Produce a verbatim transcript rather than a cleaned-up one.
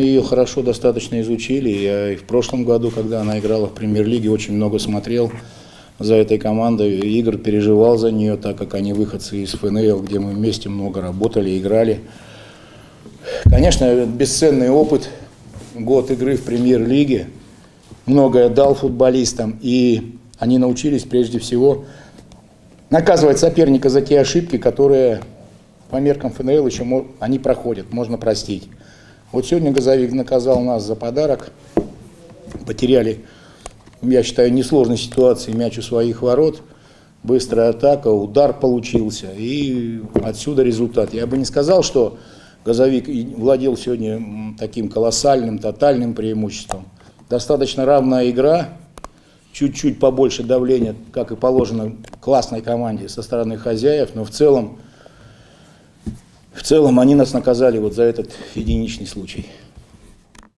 ее хорошо достаточно изучили. Я и в прошлом году, когда она играла в премьер-лиге, очень много смотрел за этой командой. Игорь переживал за нее, так как они выходцы из ФНЛ, где мы вместе много работали, играли. Конечно, бесценный опыт, год игры в премьер-лиге, многое дал футболистам, и они научились прежде всего наказывать соперника за те ошибки, которые по меркам ФНЛ еще они проходят, можно простить. Вот сегодня Газовик наказал нас за подарок, потеряли, я считаю, несложной ситуации мяч у своих ворот, быстрая атака, удар получился, и отсюда результат. Я бы не сказал, что Газовик владел сегодня таким колоссальным, тотальным преимуществом. Достаточно равная игра, чуть-чуть побольше давления, как и положено классной команде со стороны хозяев, но в целом, в целом они нас наказали вот за этот единичный случай.